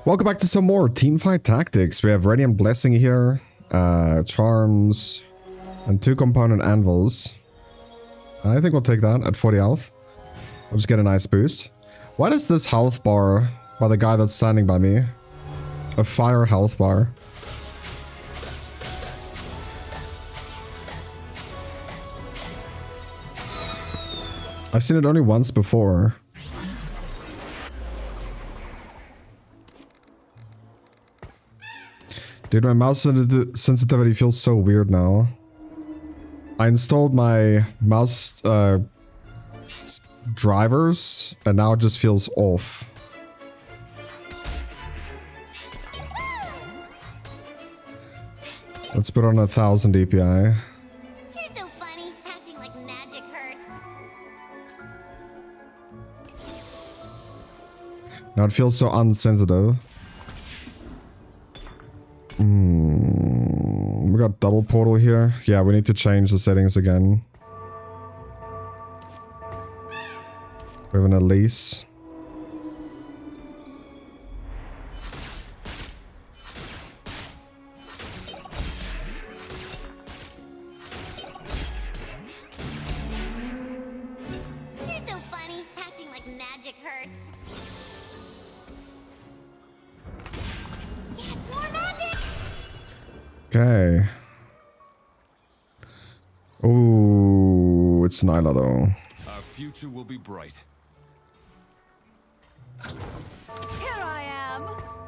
Welcome back to some more Teamfight Tactics. We have Radiant Blessing here, Charms, and 2 component anvils. I think we'll take that at 40 health. We'll just get a nice boost. What is this health bar by the guy that's standing by me? A fire health bar. I've seen it only once before. Dude, my mouse sensitivity feels so weird now. I installed my mouse drivers, and now it just feels off. Let's put on 1000 DPI. You're so funny, acting like magic hurts. Now it feels so unsensitive. We got double portal here. Yeah, we need to change the settings again. We have an Elise. You're so funny, acting like magic hurts. Yes, more magic! Okay. Oh, it's Nyla though. Our future will be bright. Here I am.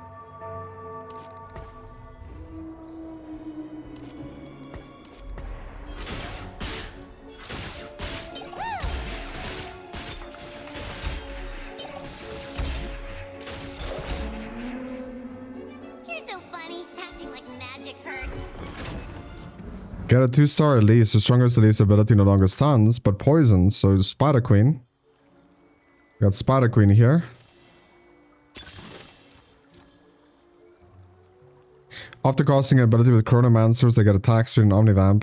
You're so funny, acting like magic hurts. Get a 2-star Elise. The strongest Elise ability no longer stuns, but poisons. So Spider Queen. We got Spider Queen here. After casting an ability with Chronomancers, they get attack speed and Omnivamp.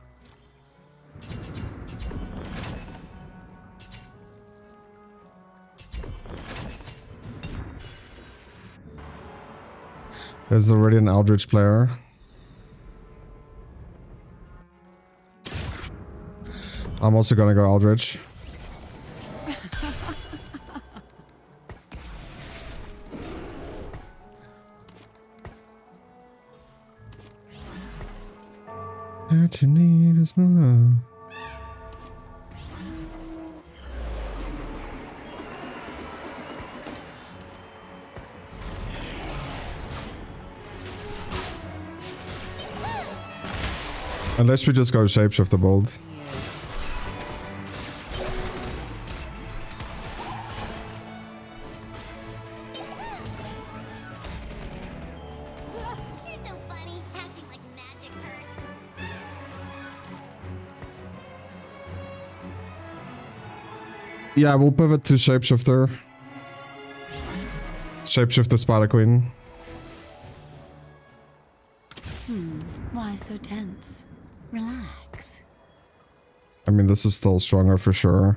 There's already an Eldritch player. I'm also gonna go Eldritch. What you need is my love. Unless we just go Shapeshifter Bolt. You're so funny, acting like magic hurts. Yeah, we'll pivot to Shapeshifter. Shapeshifter Spider Queen. Why so tense? Relax. I mean, this is still stronger for sure.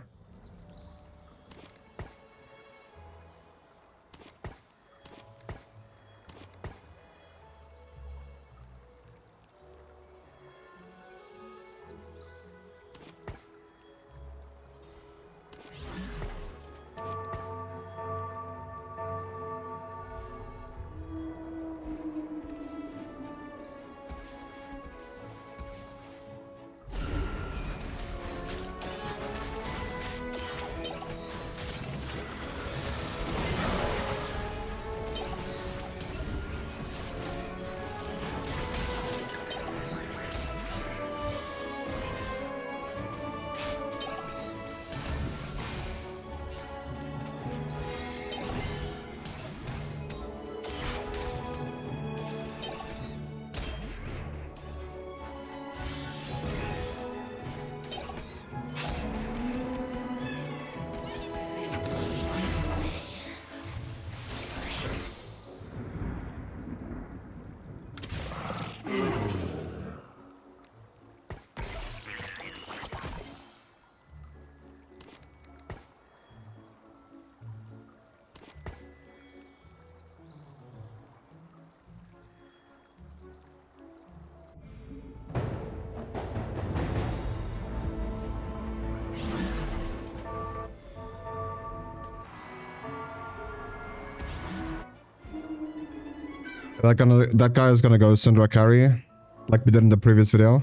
That guy is gonna go Syndra carry, like we did in the previous video.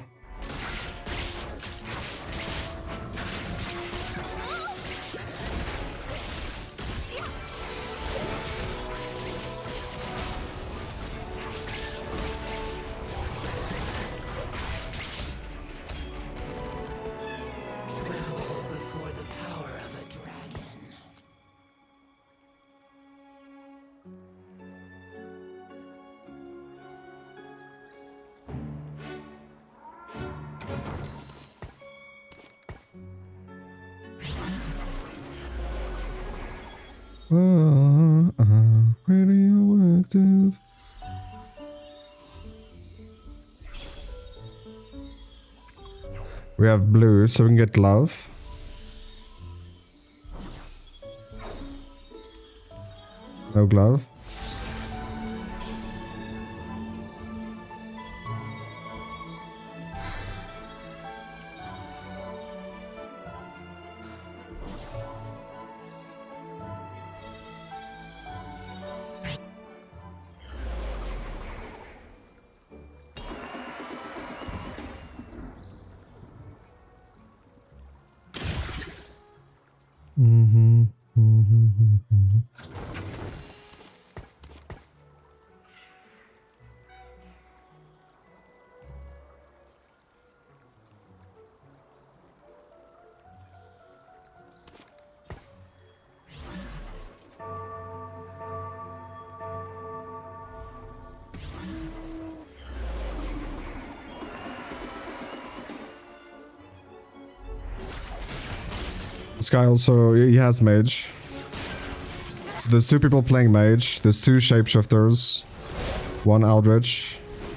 Radioactive. We have blue, so we can get glove. No glove. This guy also, he has mage. So there's two people playing mage. There's two shapeshifters. One Eldritch.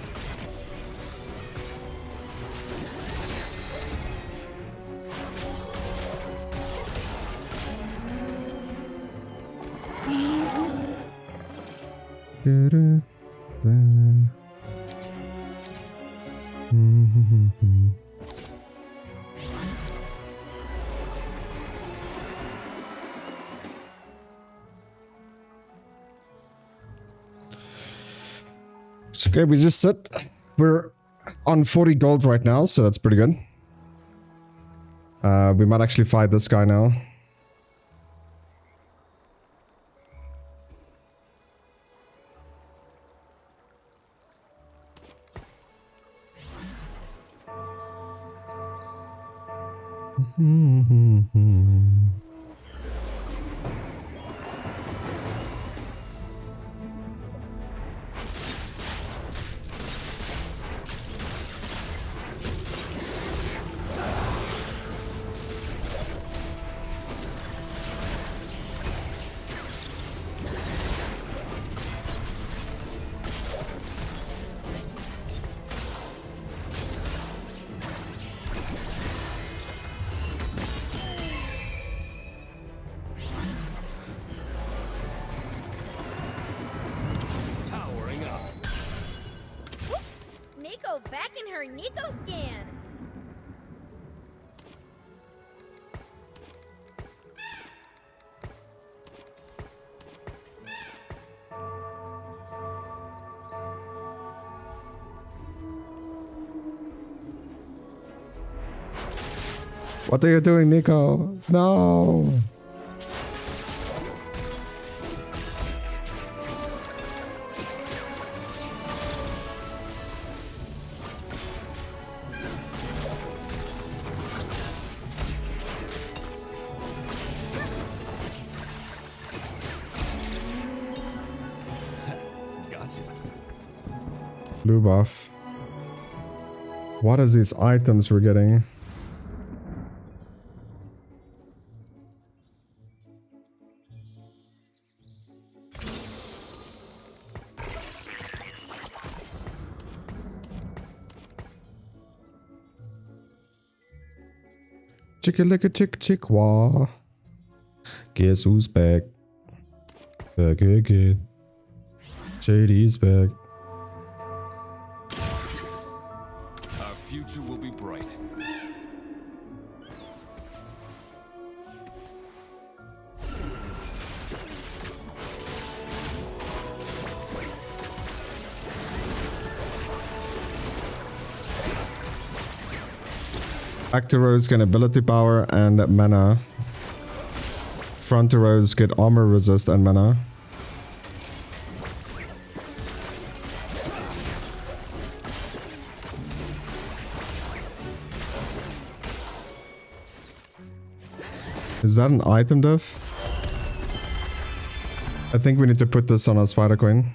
Okay, we just sit. We're on 40 gold right now, so that's pretty good. We might actually fight this guy now. Nico back in her Nico scan. What are you doing, Nico? No. Blue buff. What is these items we're getting? Chicka-licka-chick-chick-wah. Guess who's back? Back again. JD's back. Our future will be bright. Back to rows get ability power and mana. Front to rows get armor resist and mana. Is that an item diff? I think we need to put this on a Spider Queen.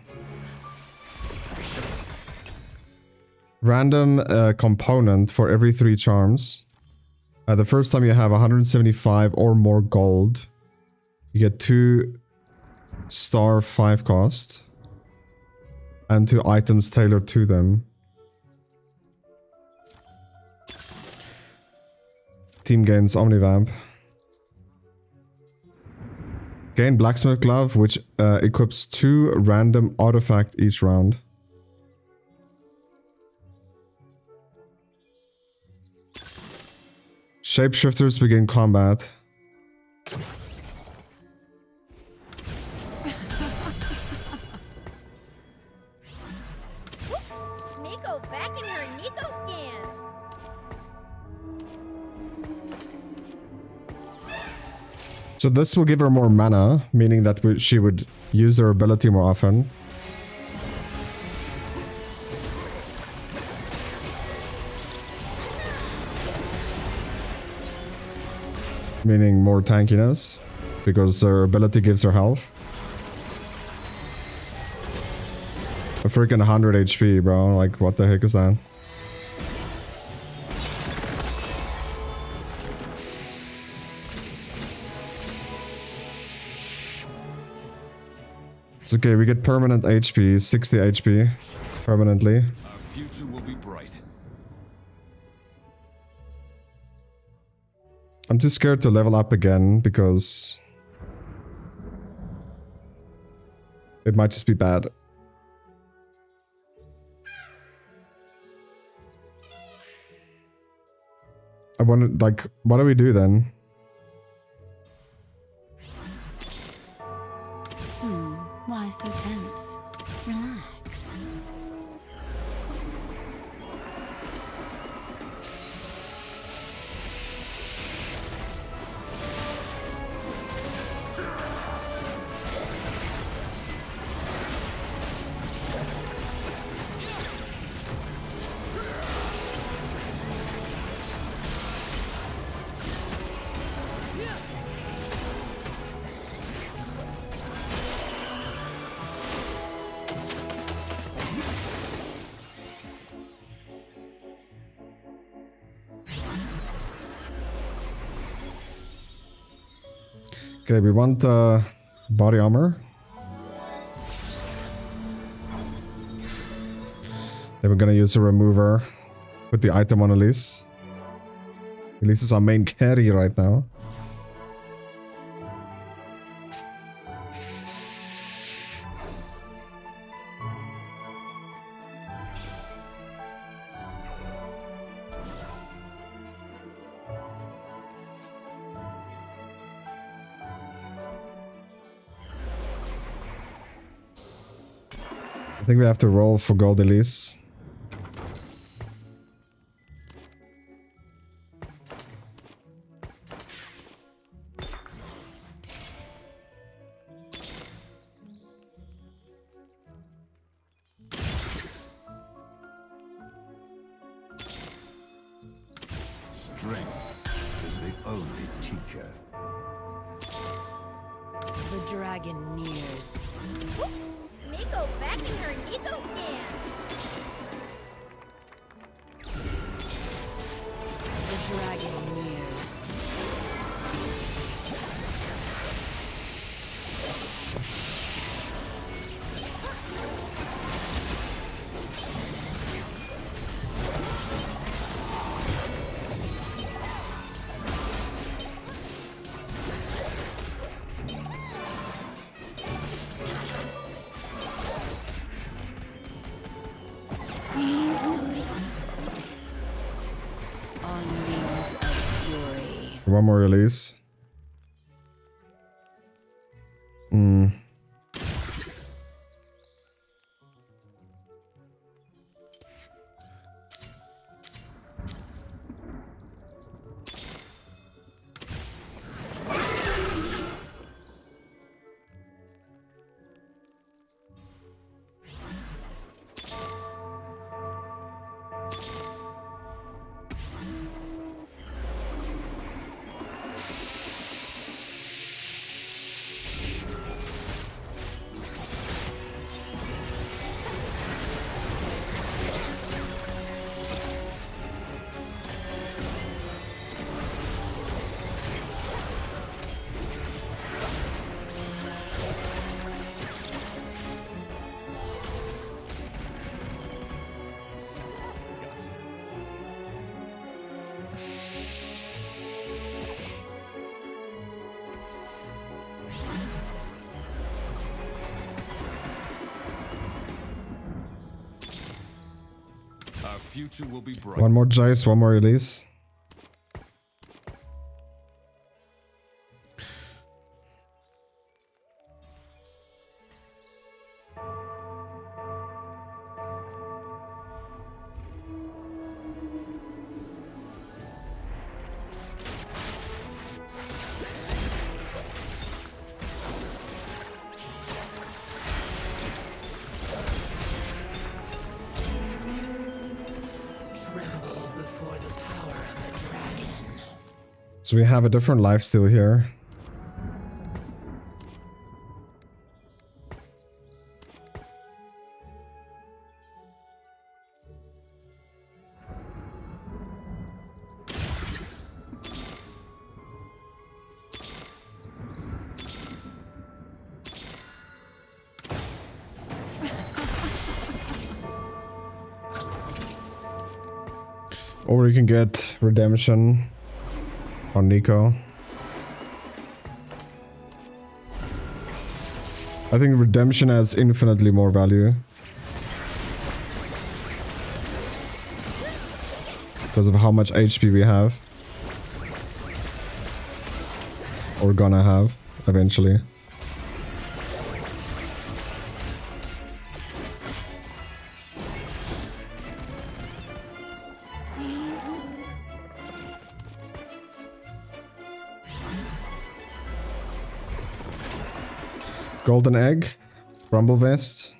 Random component for every 3 charms. The first time you have 175 or more gold, you get 2 star 5 cost. And 2 items tailored to them. Team gains Omnivamp. Gain Blacksmith Glove, which equips 2 random artifact each round. Shapeshifters begin combat. Nico back in her Nico scan. So this will give her more mana, meaning that she would use her ability more often. Meaning more tankiness, because her ability gives her health. A freaking 100 HP, bro. Like, what the heck is that? It's okay, we get permanent HP, 60 HP, permanently. Our future will be bright. I'm too scared to level up again because it might just be bad. I want to, like, what do we do then? Why so tense? Relax. Okay, we want body armor. Then we're gonna use a remover. Put the item on Elise. Elise is our main carry right now. I think we have to roll for gold Elise. Strength is the only teacher. The dragon nears. Nico back in her Nico scan. The dragon nears. One more release. future will be bright. One more Jace, one more release. So we have a different lifesteal here. Or you can get redemption on Nico. I think redemption has infinitely more value. Because of how much HP we have. Or gonna have, eventually. Golden Egg, Bramble Vest,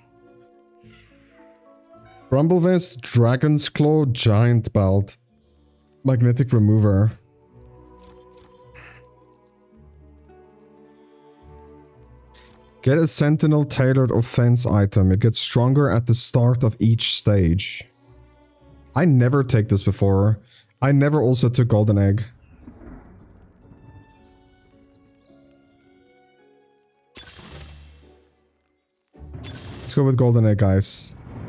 Bramble Vest, Dragon's Claw, Giant Belt, Magnetic Remover. Get a Sentinel Tailored Offense item. It gets stronger at the start of each stage. I never take this before. I never also took Golden Egg. Let's go with Golden Egg, guys.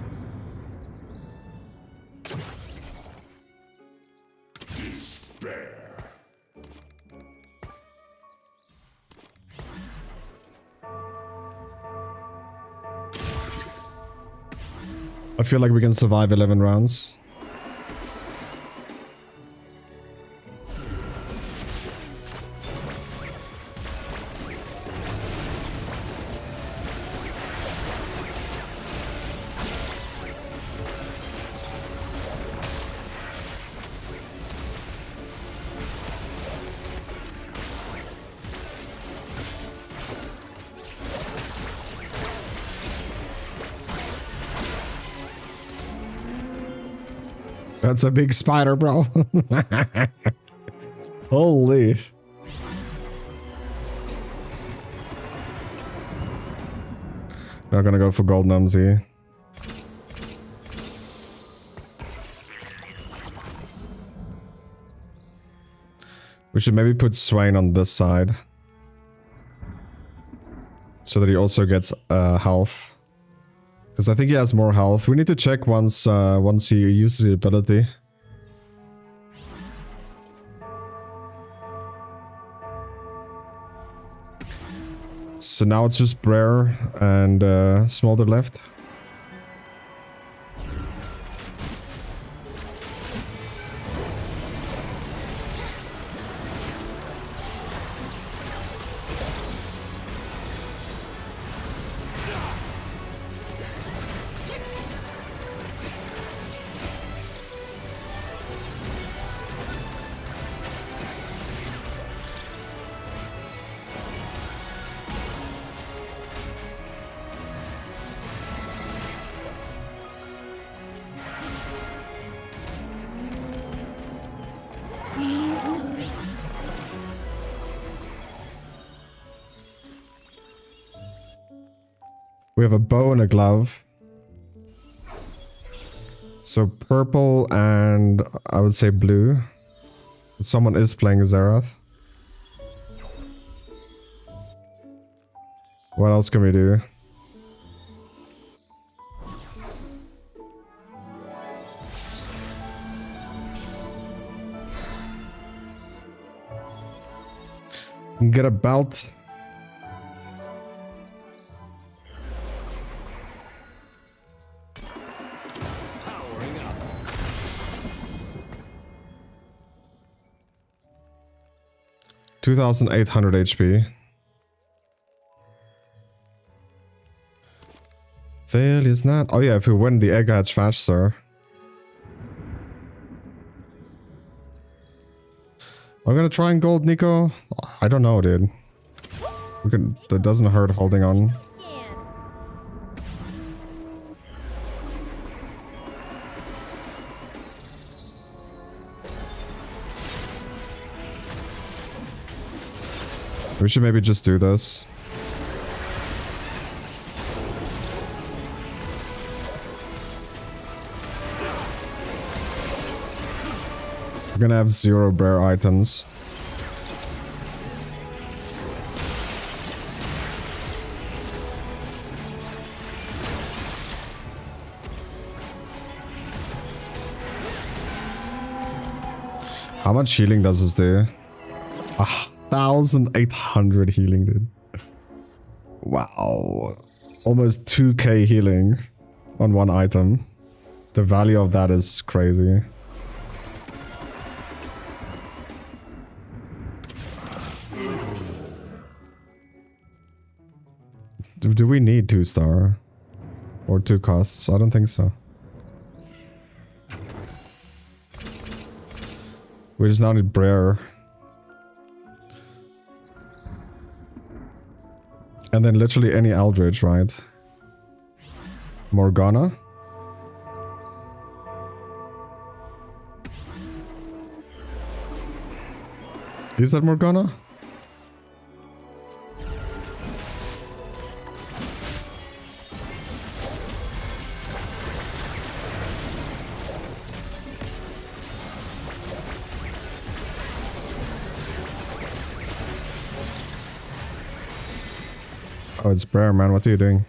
I feel like we can survive 11 rounds. That's a big spider, bro. Holy. Not gonna go for Gold Numsy. We should maybe put Swain on this side. So that he also gets health. Because I think he has more health. We need to check once he uses the ability. So now it's just Brer and Smolder left. We have a bow and a glove. So purple and I would say blue. Someone is playing Xerath. What else can we do? Get a belt. 2,800 HP. Fail is not. Oh yeah, if we win, the egg hatch faster. I'm gonna try and gold Nico. I don't know, dude. We can. That doesn't hurt holding on. We should maybe just do this. We're gonna have 0 rare items. How much healing does this do? 1,800 healing, dude. Wow. Almost 2k healing on one item. The value of that is crazy. Do we need 2-star? Or 2 costs? I don't think so. We just now need Brer. And then literally any Eldritch, right? Morgana? Is that Morgana? Oh, it's Brer, man. What are you doing?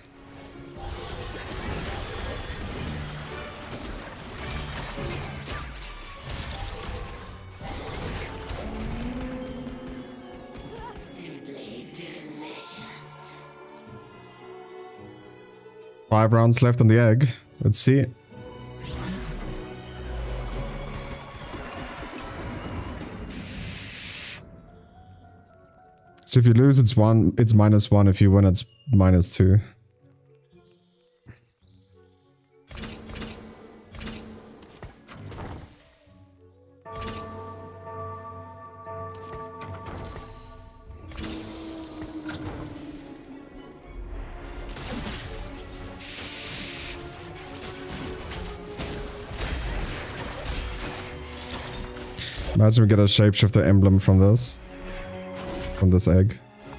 Simply delicious. 5 rounds left on the egg. Let's see. So if you lose, it's -1. If you win, it's -2. Imagine we get a shapeshifter emblem from this. From this egg.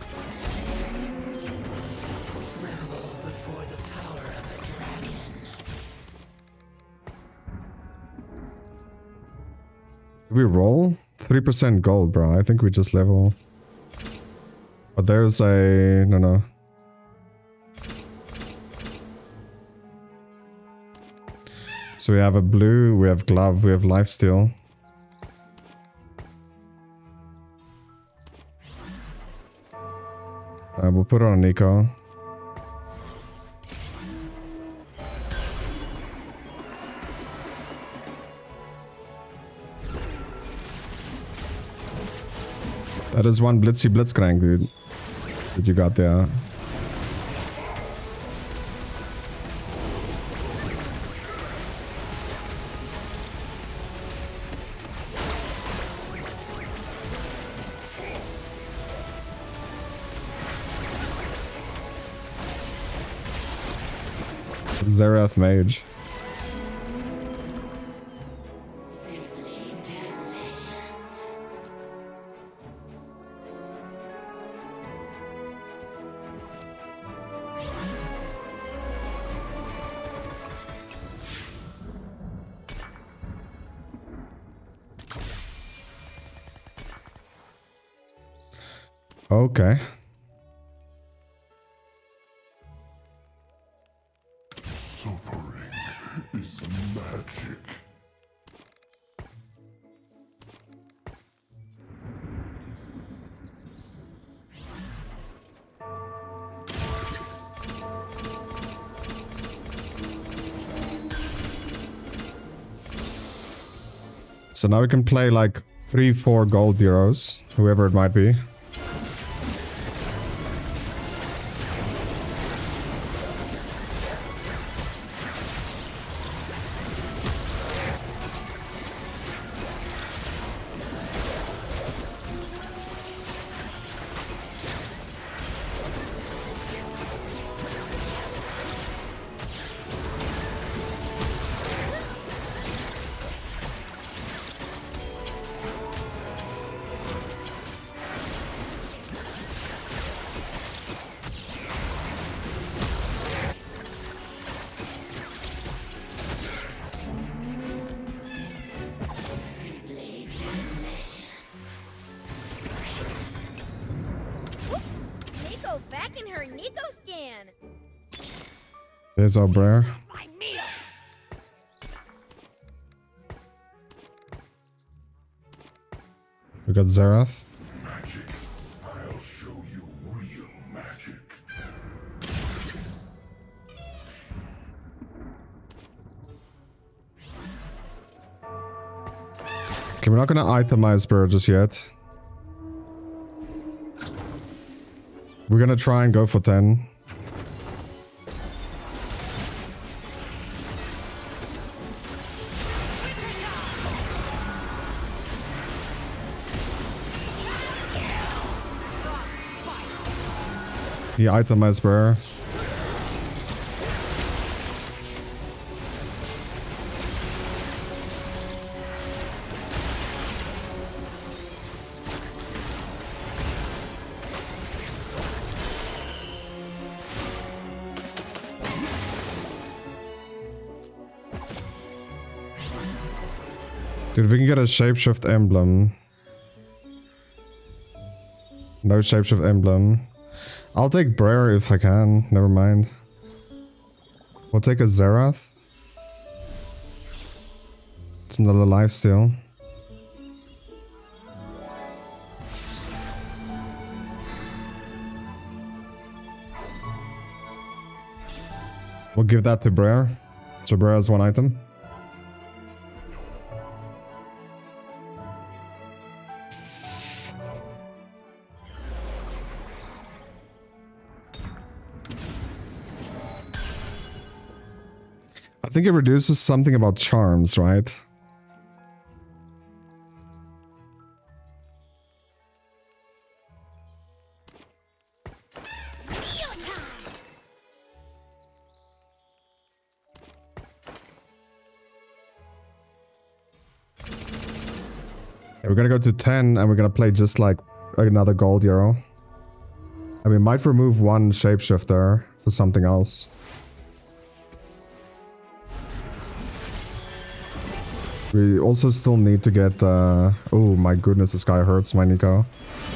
Do we roll? 3% gold, bro. I think we just level. But there's a... No. So we have a blue, we have glove, we have lifesteal. We'll put it on Nico. That is one Blitzy Blitzcrank, dude. That you got there. Zerath Mage. Simply delicious. Okay. Suffering is magic. So now we can play like 3-4 gold heroes, whoever it might be. There's our Brer. My meal. We got Xerath. Magic. I'll show you real magic. Okay, we're not gonna itemize Brer just yet. We're gonna try and go for 10. He itemized Brer. Dude, we can get a shapeshift emblem. No shapeshift emblem. I'll take Brer if I can. Never mind. We'll take a Xerath. It's another lifesteal. We'll give that to Brer. So Brer has one item. I think it reduces something about charms, right? Yeah, we're gonna go to 10 and we're gonna play just like another gold hero. And we might remove one shapeshifter for something else. We also still need to get, oh my goodness, this guy hurts my Nico.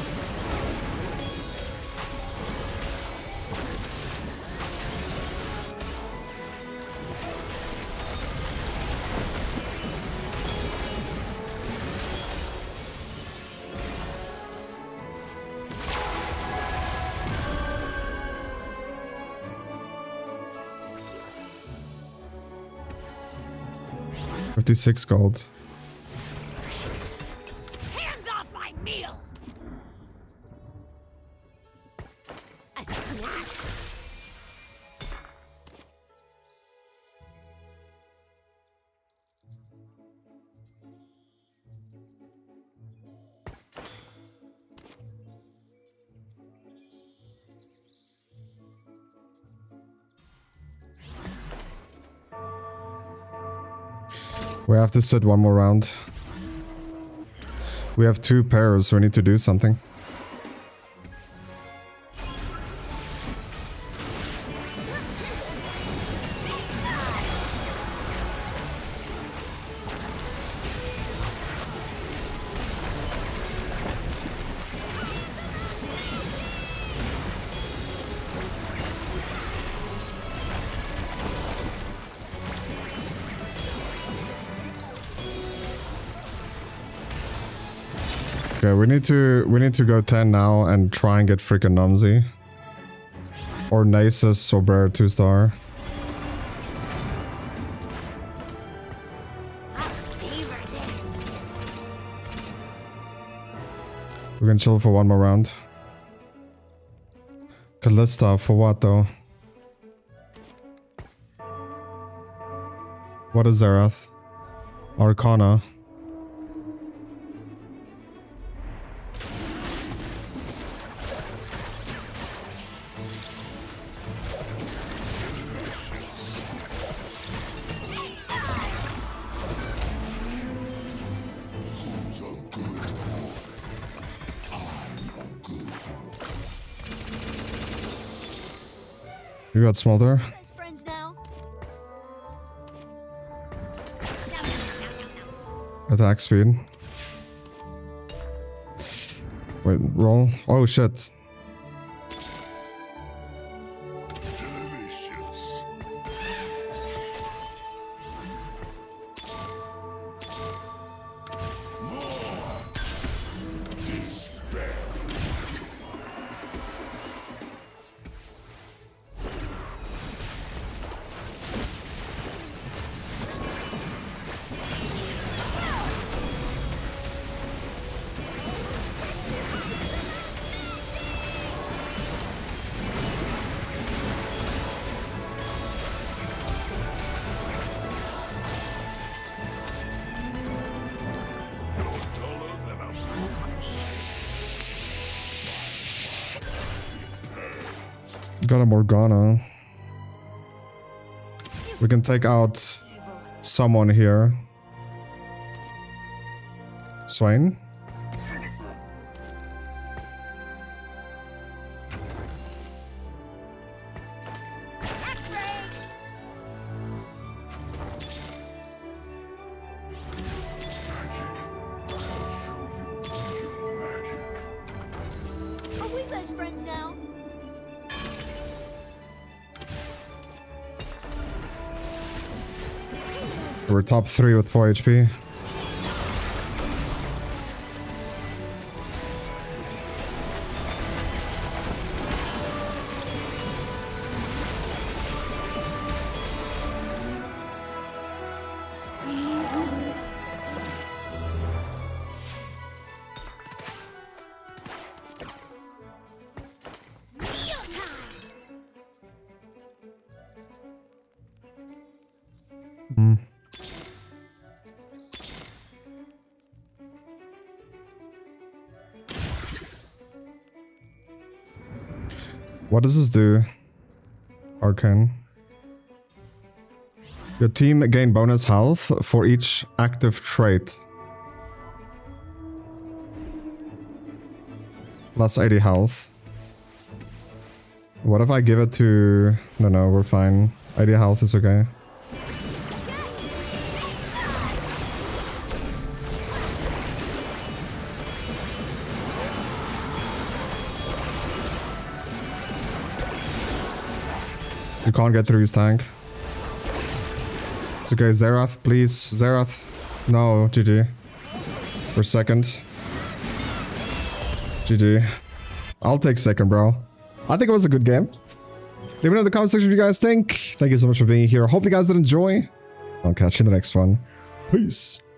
$56 gold. Hands off my meal. A snack. We have to sit one more round. We have 2 pairs, so we need to do something. Okay, we need to go 10 now and try and get freaking Numsy. Or Nasus or Brer 2-star. We can chill for one more round. Callista for what though? What is Xerath? Arcana. You got Smolder. Best friends now. Attack speed. Wait, roll. Oh shit. Delicious. Got a Morgana. We can take out someone here. Swain. Are we best friends now? We're top 3 with 4 HP. What does this do? Arcane. Your team gain bonus health for each active trait. Plus 80 health. What if I give it to... No, we're fine. 80 health is okay. You can't get through his tank. It's okay, Xerath, please. Xerath. No, GG. For second. GG. I'll take second, bro. I think it was a good game. Let me know in the comment section what you guys think. Thank you so much for being here. Hope you guys did enjoy. I'll catch you in the next one. Peace.